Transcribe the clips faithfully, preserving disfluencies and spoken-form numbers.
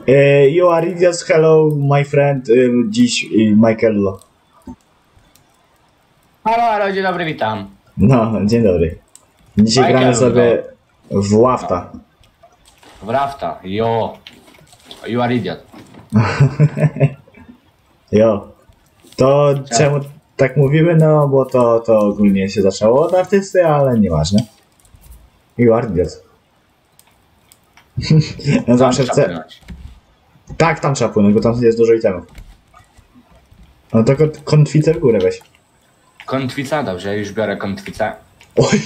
E, you are idiots, hello my friend, e, dziś e, Michaelo. Halo, halo, dzień dobry, witam. No, dzień dobry. Dzisiaj Michael, gramy sobie w Łafta. W Rafta, jo. You are idiot. Jo. To czemu tak mówimy? No, bo to, to ogólnie się zaczęło od artysty, ale nieważne. You are idiot. Ja zawsze Tam chcę... trzeba płynąć. Tak, tam trzeba płynąć, bo tam jest dużo itemów. No to kon- konfitę w górę weź. Kotwica, dobrze, już biorę kotwicę. Oj!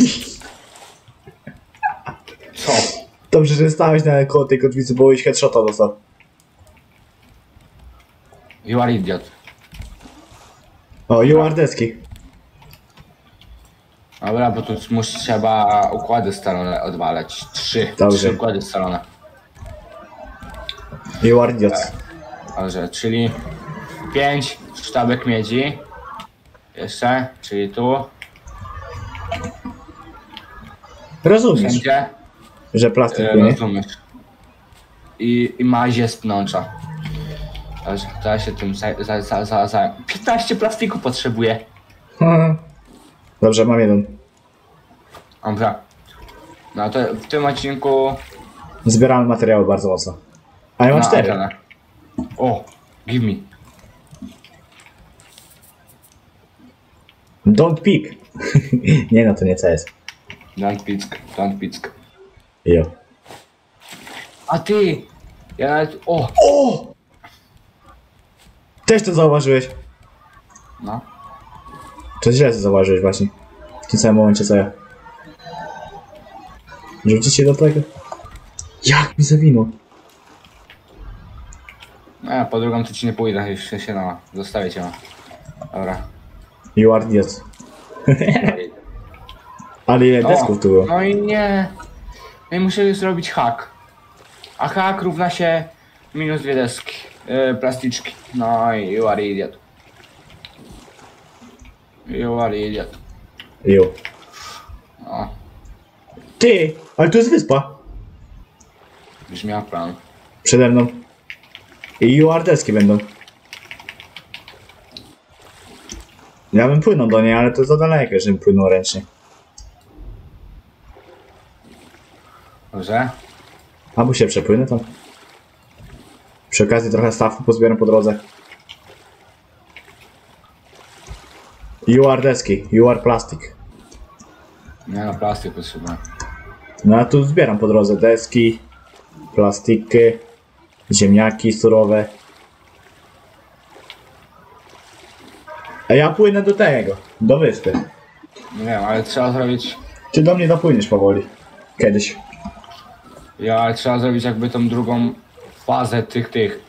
Co? Dobrze, że stałeś na koło tej kotwicy, bo byś headshota dostał. You are idiot. O, you are deski. Dobra, bo tu musi, trzeba układy scalone odwalać. Trzy. Dobrze. Trzy układy scalone. You are idiot. Dobrze, czyli pięć sztabek miedzi. Jeszcze, czyli tu. Rozumiesz, Wszędzie. że plastik E, płynie? rozumiesz. I, i mazie spnącza. Dobrze, to ja się tym za, za, za, za, za... piętnaście plastiku potrzebuję. Dobrze, mam jeden. Dobra. No to w tym odcinku... Zbieramy materiały bardzo mocno. A ja mam na cztery. antenę. O, give me. Don't pick. Nie no, to nie C S. Don't pick, don't pick. Jo. A ty! Ja nawet... O! O! Też to zauważyłeś. No. To źle to zauważyłeś właśnie. W tym samym momencie co ja. Rzucić się do tego? Jak mi zawinął? No ja po drugą to ci nie pójdę, jeszcze się no. Zostawię cię. No. Dobra. You are idiot. Ale ile desków tu było? No i nie. No i muszę zrobić hak. A hak równa się minus dwie deski. Yy, plasticzki. No i you are idiot. You are idiot. Jo. O, Ty! Ale tu jest wyspa. brzmiał plan. Przede mną. I you are deski będą. Ja bym płynął do niej, ale to za daleko, żebym płynął ręcznie. Dobrze? Albo się przepłynę tam. Przy okazji trochę stawu pozbieram po drodze. You are deski, you are plastic. Nie no, plastik potrzebuję. No a tu zbieram po drodze deski, plastiki, ziemniaki surowe. A ja płynę do tego, do wyspy. Nie wiem, ale trzeba zrobić... Ty do mnie dopłyniesz powoli. Kiedyś. Ja, ale trzeba zrobić jakby tą drugą fazę tych, tych...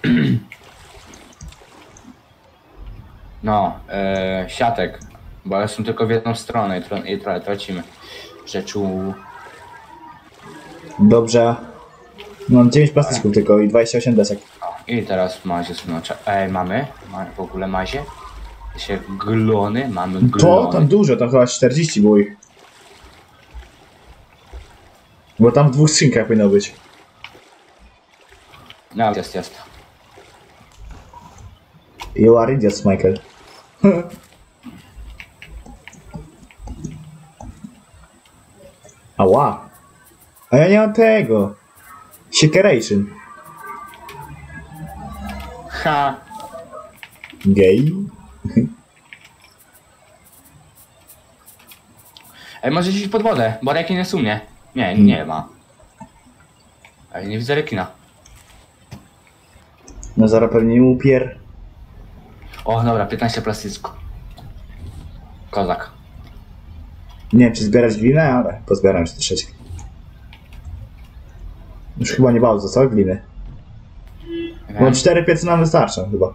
No, e, siatek. Bo one są tylko w jedną stronę i, tro, i trochę tracimy. Rzeczu... Dobrze. Mam dziewięć plastików tylko i dwadzieścia osiem desek. O, i teraz mazie smocza. Ej, mamy? Ma, w ogóle mazie? Się glony? Mamy glony. To tam dużo, tam chyba czterdzieści było ich. Bo tam w dwóch skrzynkach powinno być. No, jest, jest. You are idiots, Michael. Ała. A ja nie mam tego. Shakeration. Ha! Gay. Ej, może iść pod wodę, bo rekin jest u mnie. Nie, nie ma. Ej, nie widzę rekina. No zaraz pewnie upier. O, dobra, piętnaście plastyczku. Kozak. Nie wiem czy zbierać glinę, ale pozbieram się troszeczkę. Już chyba nie bardzo, co? Gliny. Bo cztery piece nam wystarczą chyba.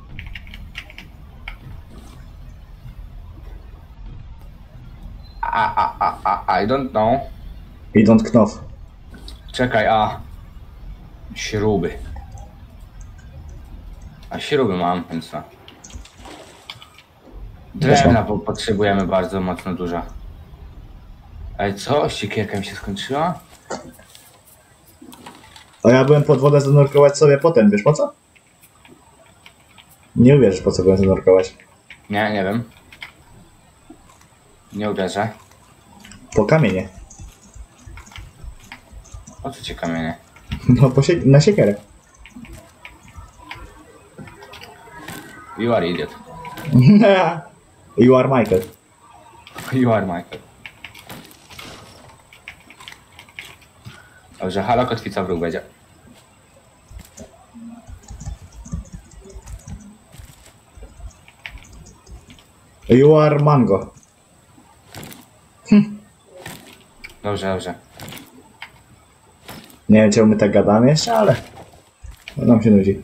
A, a, a, a, I don't know. I don't know. Czekaj, a... Śruby. A śruby mam, więc no. Drewna po- potrzebujemy bardzo mocno dużo. Ej, co? Siekierka mi się skończyła? A ja byłem pod wodę zanurkować sobie potem, wiesz po co? Nie uwierzysz po co byłem zanurkować. Nie, nie wiem. Nie uderzę. Po kamienie. O co ci kamienie? No po sie na siekierę. You are idiot. You are Michael. You are Michael. Dobrze, halo, kotwica wróg będzie. You are Mango. Dobrze, dobrze. Nie wiem czemu my tak gadamy jeszcze, ale... Nam się nudzi.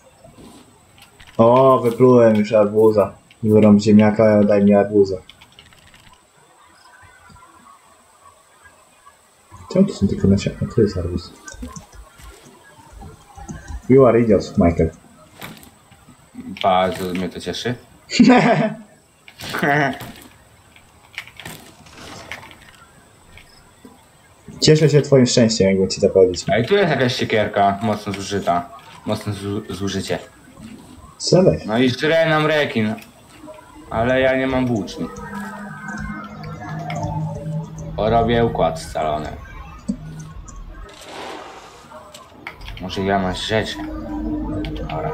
O, wyplułem już arbuza. Wyrąb ziemniaka, daj mi arbuza. Czemu to są tylko nasiona? To jest arbuz. You are idiot, Michael. Bardzo mnie to cieszy. Cieszę się twoim szczęściem, jakbym ci to powiedzieć. Ej, tu jest jakaś siekierka mocno zużyta. Mocno zu zużycie. Co weź? No i żre nam rekin. Ale ja nie mam włóczni. Porobię układ scalony. Może ja masz rzeczy. Dobra.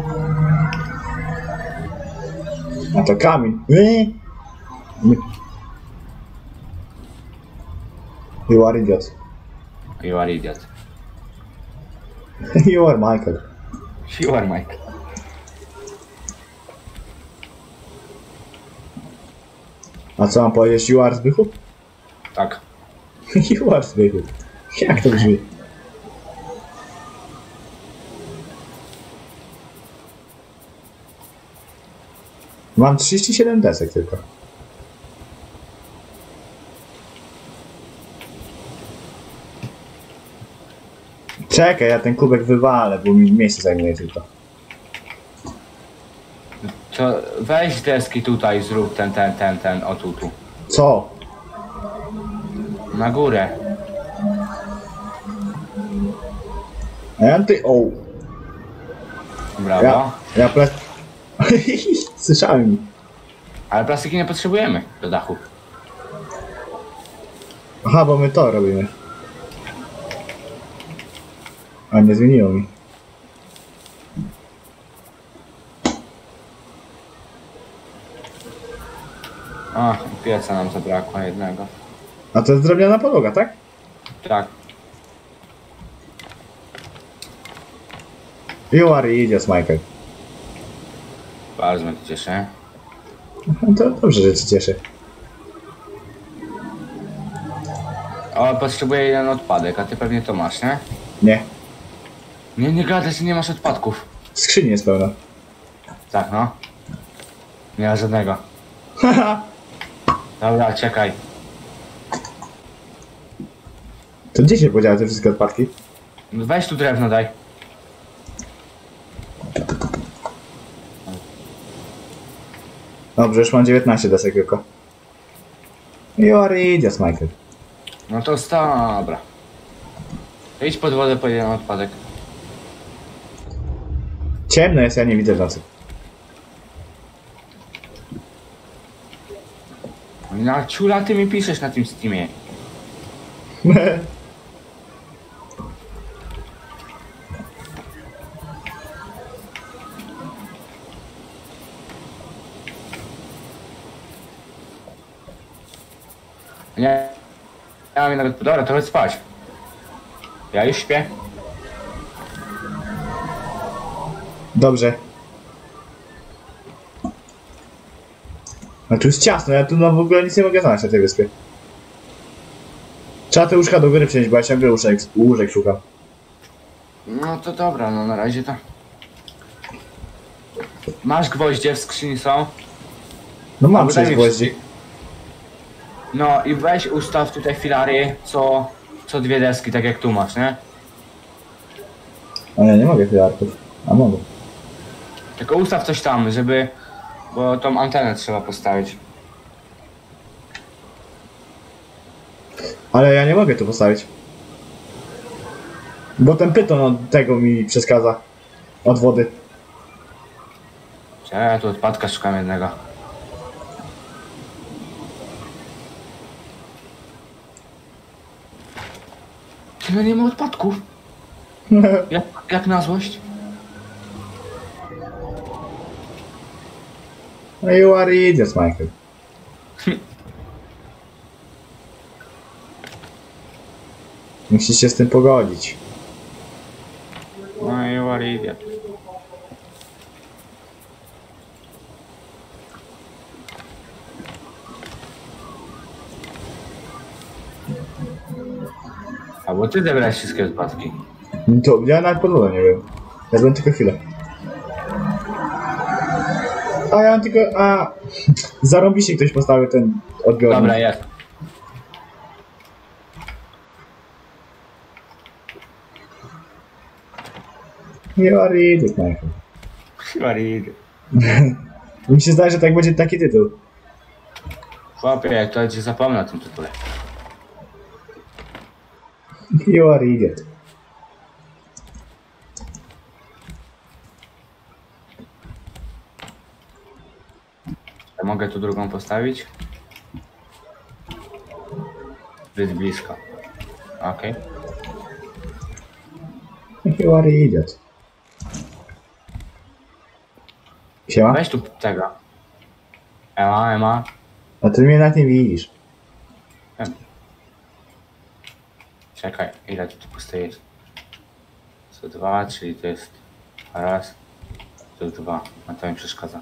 A to kamień. Yy. You are idiot. You are idiot. You are Michael. You are Mike. A co mam powiedzieć? You are Zbychu? Tak. You are Zbychu. Jak to brzmi? Mam trzydzieści siedem desek tylko. Czekaj, ja ten kubek wywalę, bo mi miejsce zajmuje tylko. To weź deski tutaj, zrób ten, ten, ten, ten, o tu, tu. Co? Na górę. A ja ty... O! Brawo. Ja... Ja plas... Słyszałem. Ale plastiki nie potrzebujemy do dachu. Aha, bo my to robimy. A nie zmieniło mi. A, pieca nam zabrakło jednego. A to jest drewniana podłoga, tak? Tak. You are idiot, Michael. Bardzo mnie to cieszy. No to dobrze, że cię cieszę. O, potrzebuję jeden odpadek, a ty pewnie to masz, nie? Nie. Nie, nie gadaj, że nie masz odpadków. W skrzyni jest pełna. Tak, no. Nie ma żadnego. Dobra, czekaj. To gdzie się podziały te wszystkie odpadki? Weź tu drewno, daj. Dobrze, już mam dziewiętnaście desek tylko. You are idiot, Michael. No to sta, dobra. Idź pod wodę po jeden odpadek. Ciemno jest, ja nie widzę w nocy. Na ciula ty mi piszesz na tym Steamie. Nie. Ja mam nawet... Dobra, to chodź spać. Ja już śpię. Dobrze. A tu jest ciasno, ja tu no w ogóle nic nie mogę znaleźć na tej wyspie. Trzeba te łóżka do góry przenieść, bo ja ciągle łóżek, łóżek szukam. No to dobra, no na razie to... Masz gwoździe w skrzyni są? No mam Albo daj sześć mi gwoździ. wszystkie. No i weź ustaw tutaj filary co, co dwie deski, tak jak tu masz, nie? A ja nie mogę filarków. A mogę. Tylko ustaw coś tam, żeby... Bo tą antenę trzeba postawić. Ale ja nie mogę tu postawić. Bo ten pyton od tego mi przeszkadza. Od wody. Czekaj, ja tu odpadka szukam jednego. Ty, no nie ma odpadków. Jak, jak na złość? No you are idiot, Michael. Musisz się z tym pogodzić. No you are idiot. A bo ty zebrałeś wszystkie odpadki. To ja nawet podwodę nie wiem. Ja byłem tylko chwilę. A ja mam tylko... A... Zarąbiście ktoś postawił ten odbiornik. Dobra, jest. You are idiot, Michael. You are idiot. Mi się zdaje, że tak będzie taki tytuł. Chłopie, jak to ci zapomnę o tym tytule. You are idiot. Ja mogę tu drugą postawić? Zbyt blisko. Okej. You are idiot. Siema? Weź tu tego. Ema, Ema. A ty mnie nawet nie widzisz. Czekaj, ile tu puste jest? To dwa, czyli to jest raz, to jest dwa. A to mi przeszkadza.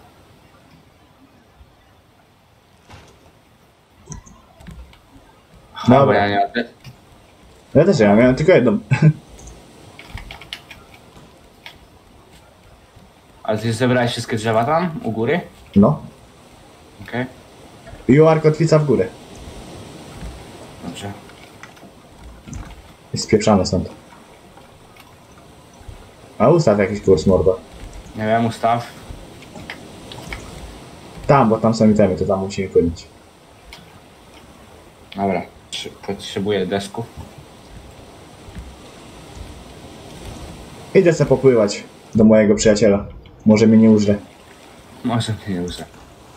Dobra. Bo ja nie mam... Ja też ja miałem tylko jedną. Ale ty zebrałeś wszystkie drzewa tam, u góry? No. Okej, You are kotwica w górę. dobrze. Jest spieprzane stąd. A ustaw jakiś kurs, mordo. Nie wiem, ustaw. Tam, bo tam są itemy, to tam musimy płynąć. Dobra, Trzy- potrzebuję desków. Idę sobie popływać do mojego przyjaciela. Może mnie nie użre. Może mnie nie użę.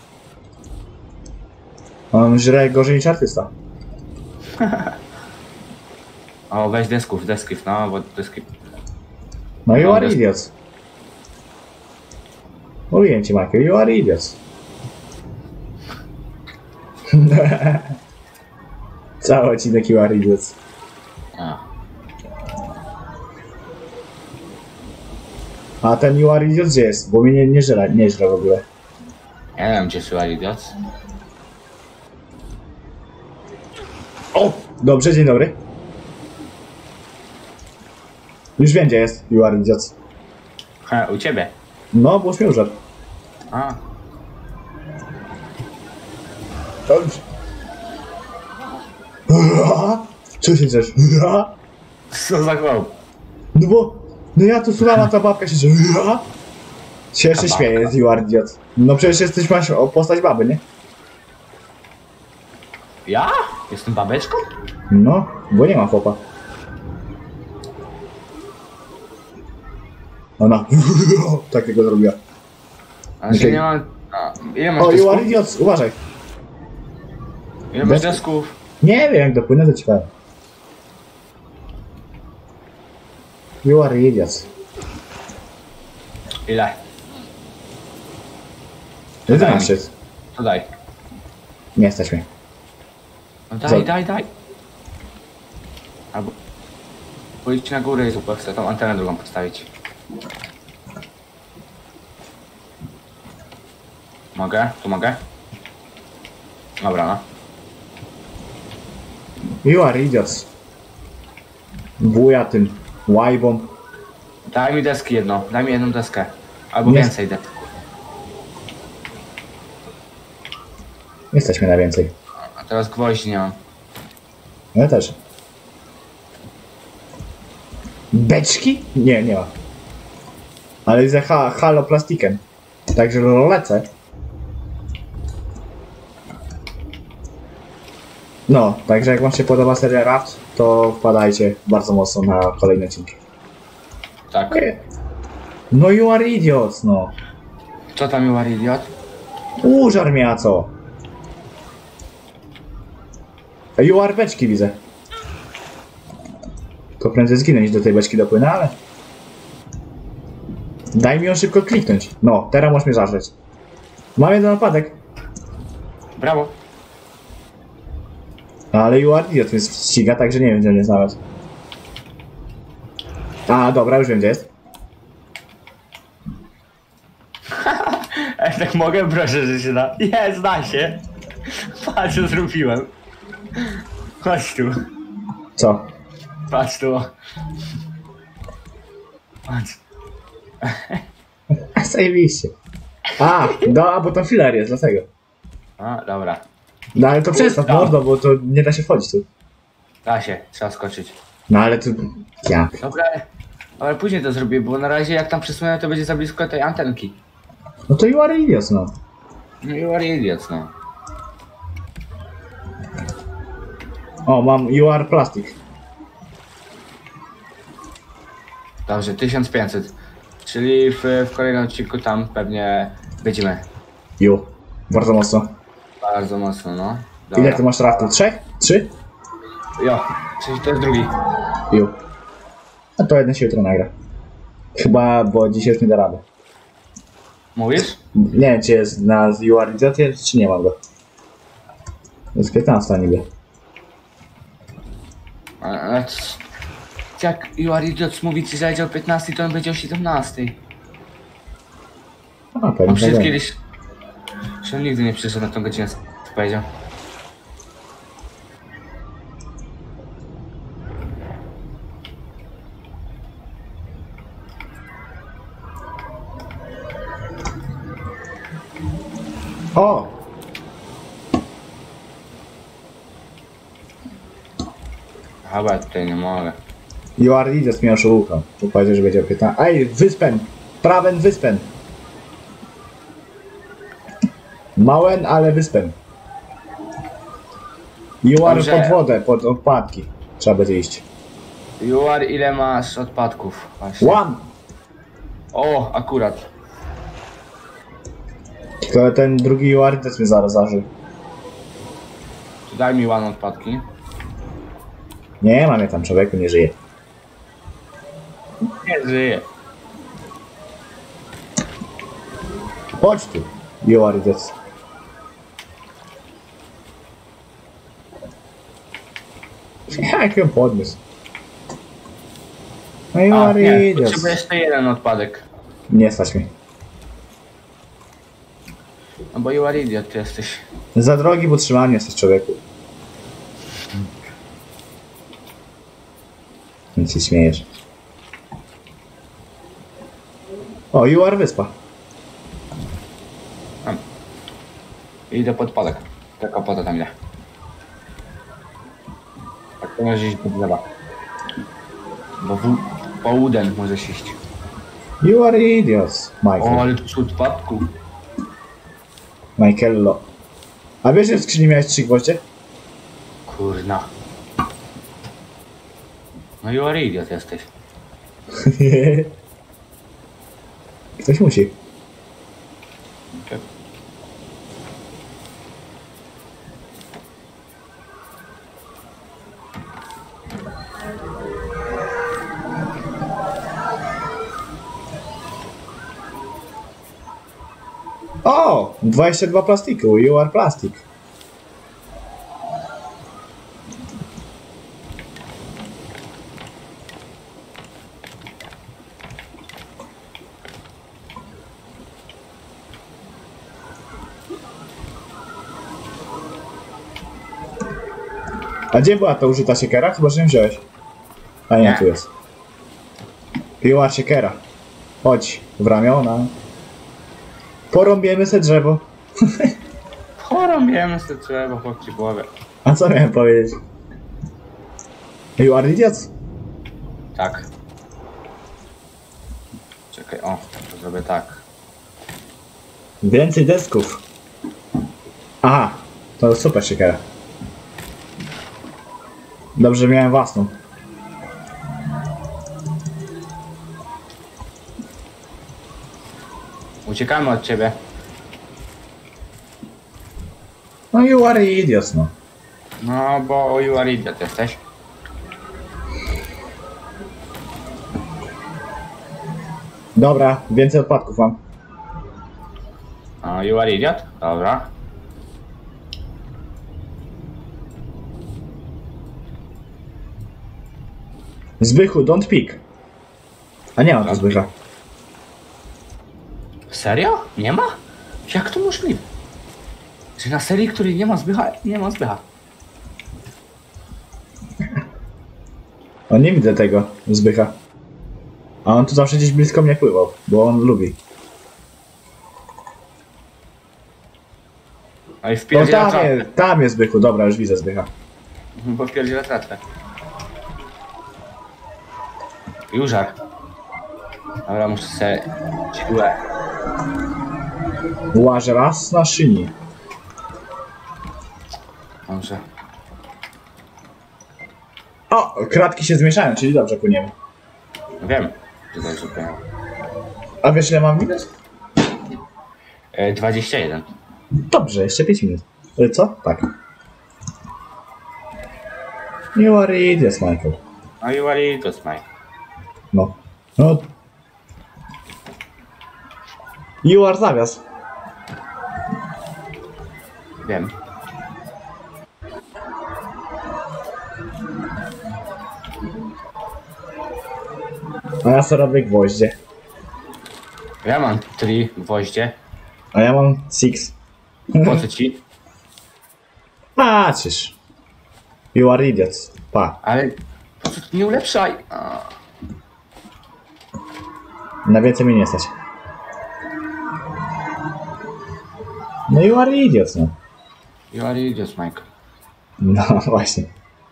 On żre gorzej niż artysta. O, weź desków, desków, no, bo deski... No you No, are desk- idiots. Mówiłem ci, Michael, you are idiots. Cały odcinek you are idiots. A. A ten you are idiots gdzie jest? Bo mnie nie, nie żre, nie żre w ogóle. Ja nie wiem, gdzie słychać idiot. O! Dobrze, dzień dobry. Już wiem, gdzie jest you are idiots. Ha, u ciebie. No, bo już mnie użadł. A. Dobrze. Co się drzesz? Co za chłop? No bo, no ja tu słucham, a ta babka się drze. Się jeszcze Ta śmieje, babka. z you are idiot. No przecież jesteś, masz o postać baby, nie? Ja? Jestem babeczką? No, bo nie ma chłopa. Ona takiego zrobiła. Ale się Okej. nie mam... A, ile masz O, you are desków? idiot, uważaj. Ile masz Desków. desków? Nie wiem, jak dopłynę, to ci powiem. You are idiot. Ile? jedenaście. To daj. Nie jesteś mnie. No daj, Co? daj, daj. Albo... Pójdź na górę i zrób, chcę tą antenę drugą postawić. Mogę? Tu mogę? Dobra, no. You are idiots. Buja tym łajbą. Daj mi deski jedno, daj mi jedną deskę. Albo Nie. więcej desek. Jesteśmy na więcej. A teraz gwoździ nie mam. Ja też. Beczki? Nie, nie ma. Ale jest ha halo plastikiem. Także lecę. No, także jak wam się podoba seria Raft, to wpadajcie bardzo mocno na kolejne odcinki. Tak. No you are idiots, no. Co tam you are idiot? Użar mnie, a co? You are beczki widzę. To prędzej zginę niż do tej beczki dopłynę, ale... Daj mi ją szybko kliknąć. No, teraz możesz mnie zażreć. Mam jeden napadek. Brawo. No, ale you are idiot mnie ściga, także nie wiem, gdzie mnie znalazł. A, dobra, już wiem, gdzie jest. Ej, tak mogę? Proszę, że się da. Jest, da się. Patrz, co zrobiłem. Chodź tu. Co? Patrz tu. Patrz. Zajebiście. A, no, bo tam filar jest, dlatego. A, dobra. No ale to przestaw, Kurwa. mordo, bo to nie da się wchodzić tu. Da się, trzeba skoczyć. No ale tu... Jak? Dobra, ale później to zrobię, bo na razie jak tam przesunę, to będzie za blisko tej antenki. No to you are idiot, no. No i are idiots, no. O, mam you are plastic. Dobrze, tysiąc pięćset. Czyli w, w kolejnym odcinku tam pewnie będziemy. You. Bardzo mocno. Bardzo mocno, no. Dobra. Ile ty masz raftów? Trzech? Trzy? Jo, czyli to jest drugi. You. A to jeden się jutro nagra. Chyba, bo dzisiaj już nie da rady. Mówisz? Nie wiem, czy jest na you are idiot, czy nie mam go. Jest piętnasta niby. Ale, ale c- jak you are idiots mówi ci, że będzie o piętnastej, to on będzie o siedemnastej. A, On pewnie przecież tak. kiedyś... Że on nigdy nie przyszedł na tą godzinę, co powiedział. O! Chyba tutaj nie mogę. You are idiot mnie oszukał. Tu powiedział, że będzie o piętnastej. Ej, wyspen! Prawen wyspen! Małen, ale wyspen. You are Dobrze. pod wodę, pod odpadki. Trzeba będzie iść. You are ile masz odpadków? Właśnie. One! O, akurat. To ten drugi you are idiot mnie zaraz zażył. Daj mi one odpadki. Nie, mam je tam, człowieku, nie żyje. Nie żyje. Chodź tu, you are idiot. Jak ją podniósł? No you A, are nie, idiot. potrzebuję jeszcze jeden odpadek. Nie stać mi. No bo you are idiot ty jesteś. Za drogi w utrzymaniu jesteś, człowieku. Nic się śmiejesz. O, you are wyspa. Idę pod podek. Tylko po to tam idę. Tak to możesz iść pod lewa. Bo w połudem możesz iść. You are idiots, O, Michael. ale tu są odpadku. Michaello. A wiesz, że w skrzyni miałeś trzy gwoździe? Kurna. No you are idiot jesteś. Ktoś musi. Okay. O! dwadzieścia dwa plastiku, you are plastic. A gdzie była ta użyta siekiera? Chyba, że ją wziąłeś. A nie, Nie. tu jest. You are siekiera. Chodź, w ramiona. Porąbiemy se drzewo. Chorąbiemy sobie trzeba chłop ci głowę. A co miałem powiedzieć? You are idiot? Tak. Czekaj, o, to zrobię tak. Więcej desków. Aha, to super siekiera. Dobrze, że miałem własną. Uciekamy od ciebie. No you are idiot, no. No, bo you are idiot jesteś. Dobra, więcej odpadków mam. No, you are idiot? Dobra. Zbychu, don't pick. A nie ma tu Zbycha. Serio? Nie ma? Jak to możliwe? Że na serii, której nie ma Zbycha, nie ma Zbycha. O, nie widzę tego Zbycha. A on tu zawsze gdzieś blisko mnie pływał, bo on lubi. A i O, wpierdziela tam tratwę. jest, tam jest Zbychu, dobra, już widzę Zbycha. Bo wpierdziela tratwę. Jużar. Dobra, muszę sobie źle. Łaż raz na szyni. Dobrze. O, kratki się zmieszają, czyli dobrze płyniemy. Wiem, że dobrze powiem. A wiesz ile mam minut? E, dwadzieścia jeden. Dobrze, jeszcze pięć minut. E, Co? Tak. You are idiot, Michael. No you are idiot, Mike. No. No. You are zawias. Wiem. A ja sobie robię gwoździe. Ja mam trzy gwoździe. A ja mam six. Po co ci? Patrzysz. You are idiot. Pa. Ale po co nie ulepszaj? A. Na więcej mnie nie stać. No you are idiot, no. You are idiot, Mike. No właśnie.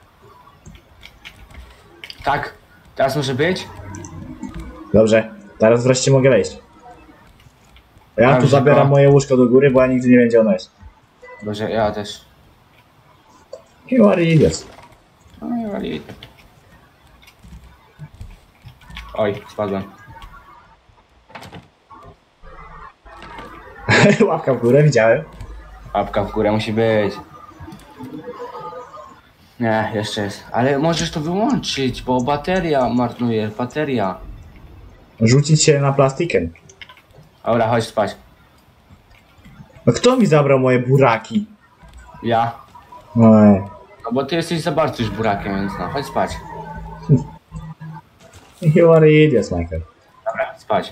Tak? Teraz może być? Dobrze. Teraz wreszcie mogę wejść. Ja tu Dobrze, zabieram no. moje łóżko do góry, bo ja nigdy nie wiem gdzie ono jest. Boże, ja też. You are idiot. No you are idiot. Oj, spadłem. Łapka w górę, widziałem. Łapka w górę musi być. Nie, jeszcze jest. Ale możesz to wyłączyć, bo bateria marnuje, bateria. Rzucić się na plastikiem. Dobra, chodź spać. No kto mi zabrał moje buraki? Ja. Oj. No bo ty jesteś za bardzo już burakiem, więc no, chodź spać. You are idiot, Michael. Dobra, spać.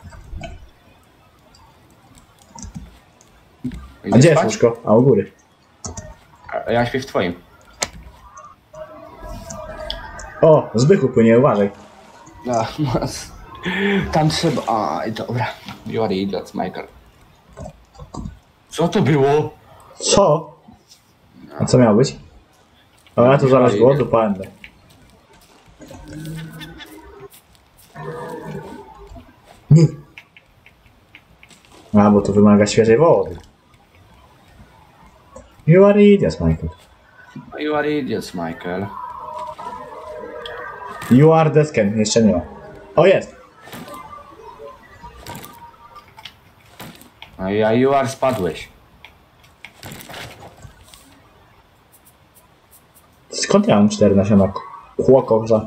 A gdzie jest łóżko? A u góry. A ja śpię w twoim. O, Zbychu płynie, uważaj. No, tam trzeba... Aj, dobra. You are idiot, Michael. Co to było? Co? A co miało być? A ja tu zaraz głodu pędzę. A, bo to wymaga świeżej wody. You are idiot, Michael. You are idiot, Michael. You are desken, jeszcze nie ma. O, jest! No ja you are spadłeś. Skąd ja mam cztery nasiona chłokoża?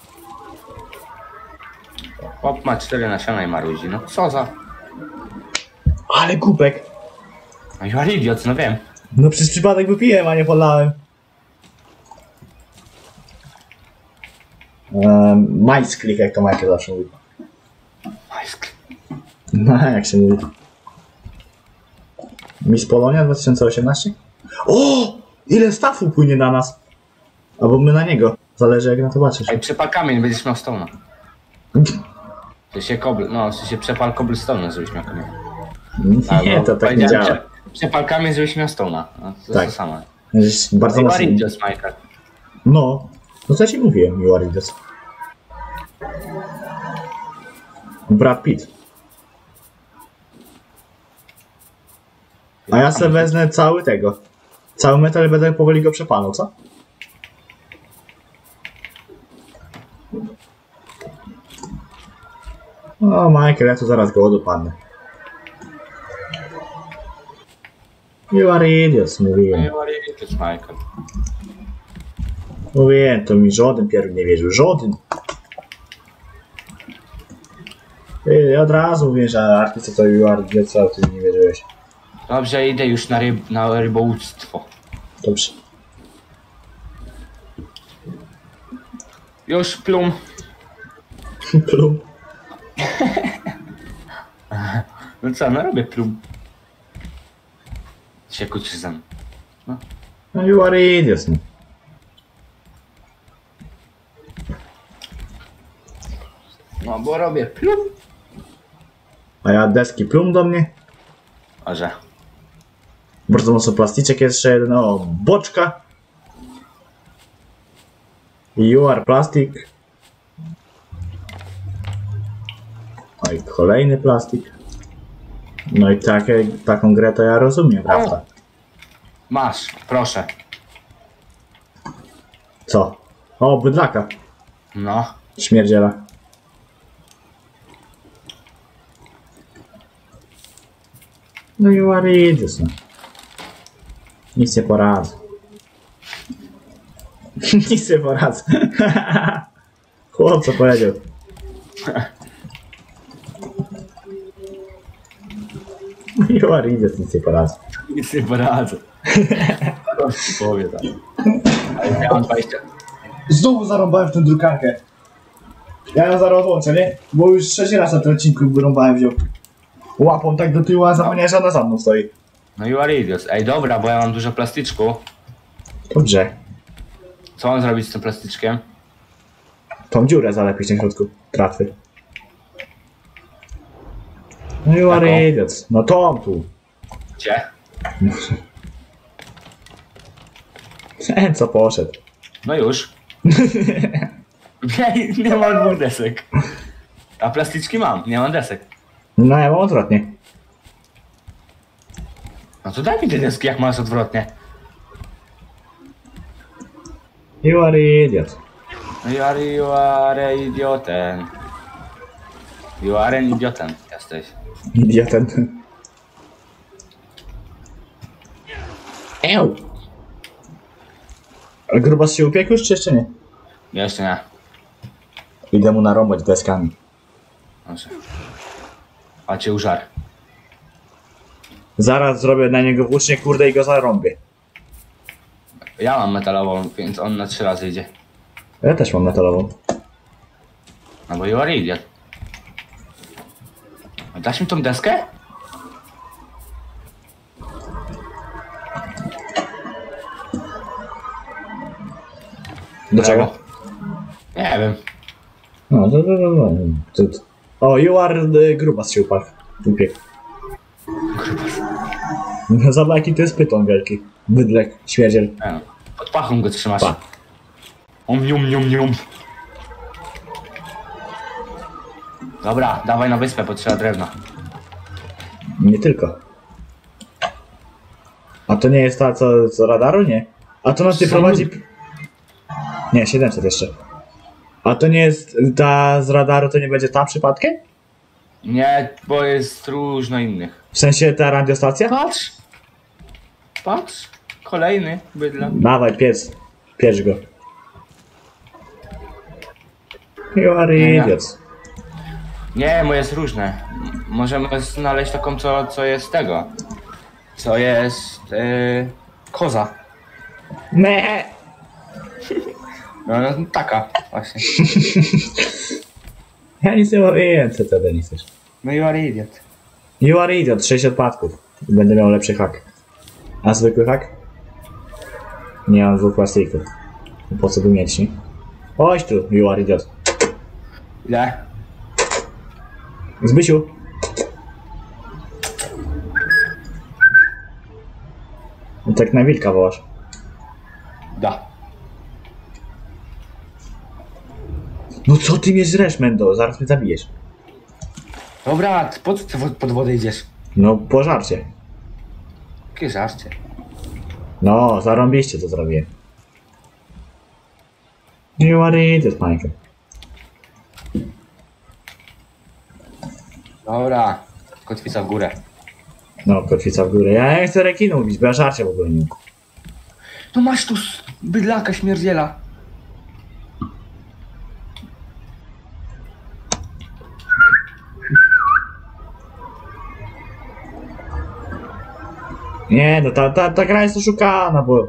Chłop ma cztery nasiona i marudzi, no co za... Ale kubek! No you are idiot, no wiem. No przez przypadek wypiłem, a nie polałem. Um, Majsklik, jak to Michael zawsze mówi. Majsk. No, jak się mówi. Miss Polonia dwa tysiące osiemnaście? O! Ile stafu płynie na nas! Albo my na niego. Zależy jak na to patrzysz. Ej, przepal kamień, będziesz miał stona. To się kobl... No, to się przepal cobblestone, żebyś miał kamień. Nie, to tak nie działa. Prze... Przepal kamień, żebyś miał stona. No, to Tak. jest to samo. Jest bardzo You are mocno. idiot, Michael. No. No co ci mówiłem, you are idiot. Brad Pitt. A ja sobie wezmę cały tego. Cały metal i będę powoli go przepalał, co? O, Michael, ja tu zaraz go odupadnę. You are idiots, mówiłem. You are idiot, Michael. Mówiłem, to mi żaden pierw nie wierzył. Żaden. Ty, od razu mówię, że artysta to you are idiots, co ty nie wierzyłeś. Dobrze, idę już na, ryb, na rybołówstwo. Dobrze. Już plum. Plum. No co, no robię plum. Się kuczy ze mną. No you are idiots, no. No bo robię plum. A ja deski plum do mnie. A że? Bardzo mocno plasticzek jeszcze jeden. O, boczka. You are plastic. No i kolejny plastik. No i takie, taką grę to ja rozumiem, prawda? Masz, proszę. Co? O, bydlaka. No. Śmierdziela. No you are idiots, no. Nic nie poradzę. Nic nie poradzę. Chłop co powiedział. You are idiots, nic nie poradzę. Nic nie poradzę. Proszę powie tam. Ale ja mam dwadzieścia. Znowu zarąbałem w tę drukarkę. Ja ją zaraz odłączę, nie? Bo już trzeci raz na tym odcinku wyrąbałem wziął. Łapą tak do tyłu, a zapomniałem, że ona za mną stoi. No you are idiots. Ej, dobra, bo ja mam dużo plastyczku. Dobrze. Co mam zrobić z tym plastyczkiem? Tą dziurę zalepić na środku tratwy. No you are Taką? idiots. No tą tu. Gdzie? Ten co poszedł. No już. Nie, nie mam dwóch desek. A plastyczki mam, nie mam desek. No ja mam odwrotnie. No to daj mi te deski, jak masz odwrotnie. You are idiot. No you are, you are idioten. You are an idioten jesteś. Idiotem. Eł. Ale grubas się upiekł już, czy jeszcze nie? Jeszcze nie. Idę mu narąbać deskami. Dobrze. A cię użar. Zaraz zrobię na niego włócznie, kurde, i go zarąbię. Ja mam metalową, więc on na trzy razy idzie. Ja też mam metalową. No bo you are idiot. Dasz mi tą deskę? Do czego? Nie wiem. No, to, to, to, to, to. O, you are y, grubas się upadł. Upiekł. No zobacz, jaki to jest pyton wielki. Bydlek, śmierdziel. Nie wiem. Pod pachą go trzymasz. Pa. Um, nium, nium, nium. Dobra, dawaj na wyspę, potrzeba drewna. Nie tylko. A to nie jest ta, co, co radaru? Nie. A to nas nie Co? prowadzi... Nie, siedemset jeszcze. A to nie jest ta z radaru, to nie będzie ta przypadkiem? Nie, bo jest różno innych. W sensie ta radiostacja? Patrz! Patrz! Kolejny bydla. Dawaj, pies. Piesz go. You are Nie, nie. idiots. Nie, bo jest różne. M- Możemy znaleźć taką, co, co jest tego. Co jest... Yy, koza. Me. No, no taka właśnie. Ja nic nie mówiłem, co to nie chcesz. No you are idiot. You are idiot, sześć odpadków. Będę miał lepszy hak. A zwykły hak? Nie mam dwóch plastików. Po co by mieć, nie? Chodź tu, you are idiot. Ile? Zbysiu. No tak na wilka wołasz. Da. No co ty mnie żresz, Mendo? Zaraz mnie zabijesz. Dobra, po co ty wo- pod wodę idziesz? No, pożarcie. Jakie żarcie. No, zarąbiście to zrobię. You are idiot, Michael. Dobra, kotwica w górę. No, kotwica w górę. Ja nie chcę rekinu mówić, bo ja żarcia w ogóle nie mam. No masz tu s- bydlaka śmierdziela. Nie, no ta, ta, ta gra jest oszukana, bo...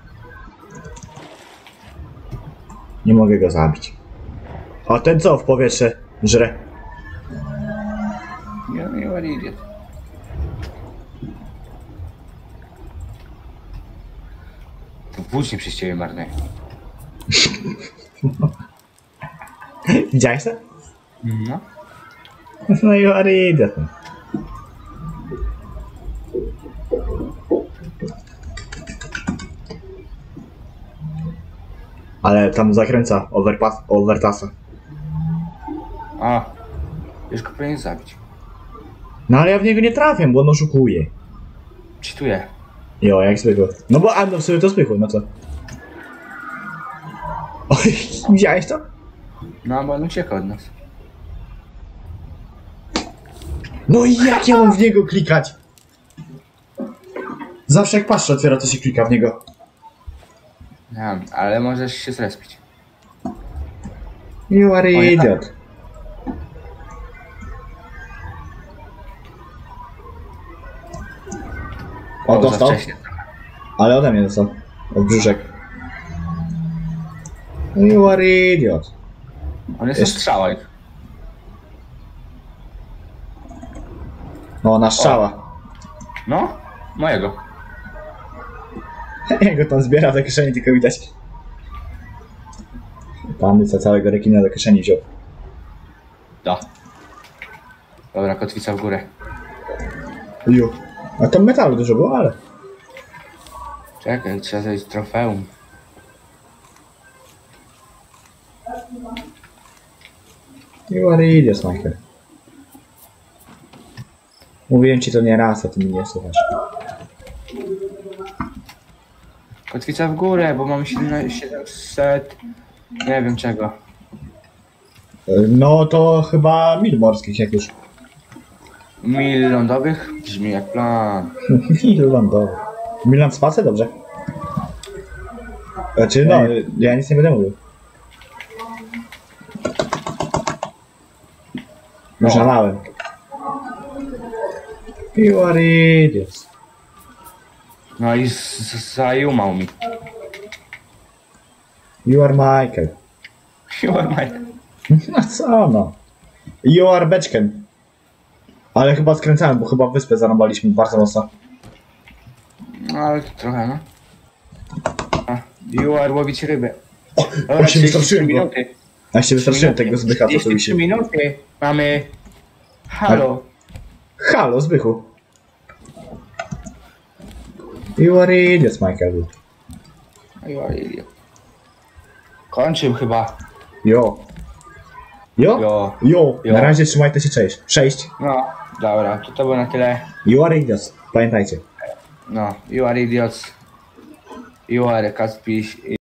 Nie mogę go zabić. A ten co w powietrze żre? Nie, nie ładnie idzie. To włócznie przez ciebie marne. Widziałeś to? No. No i ładnie idzie. Ale tam zakręca overpass, overtasa. A. Już go powinien zabić. No ale ja w niego nie trafię, bo on oszukuje. Cheatuję. Jo, jak zwykle. No bo, a no w sumie to zwykłe, no co? Oj, widziałeś to? No, bo on ucieka od nas. No i jak ja mam w niego klikać? Zawsze jak patrzę otwiera, to się klika w niego. Nie wiem, ale możesz się zrespić. You are O, ja- idiot. O, za dostał? wcześnie. Ale ode mnie dostał. Od brzuszek. You are idiot. On jest Jest- na strzałach. No, na strzała. No, mojego. Jak go tam zbiera do kieszeni, tylko widać. Pan co całego rekina do kieszeni wziął. Da. Dobra, kotwica w górę. Ju. A tam metalu dużo było, ale... Czekaj, trzeba zrobić trofeum. You are idiot, Michael. Mówiłem ci to nie raz, a ty mi nie słuchasz. Kotwica w górę, bo mamy siedemset... Nie wiem czego. No to chyba mil morskich jak już. Mil lądowych? Brzmi jak plan. Mil lądowych. Milan spacer? Dobrze. Znaczy no, ja nic nie będę mówił. Już No. nalałem. You are idiots. No i z- z- zajumał mi. You are Michael. You are my... No co no. You are beczkiem. Ale chyba skręcałem, bo chyba wyspę zarąbaliśmy bardzo mocno. No ale to trochę, no. A, you are łowić rybę. O, się wystraszyłem go. minuty. Ja się wystraszyłem tego zbycha, co tu mi trzydzieści trzy się... minuty. Mamy... Halo. Halo, Zbychu. You are idiots, Michael. You are idiot. Kończył chyba. Jo. Jo? Jo. Jo. Jo. Na razie trzymajcie się, cześć. Sześć. No, dobra, to to było na tyle. You are idiots. Pamiętajcie. No, you are idiots. You are a catfish.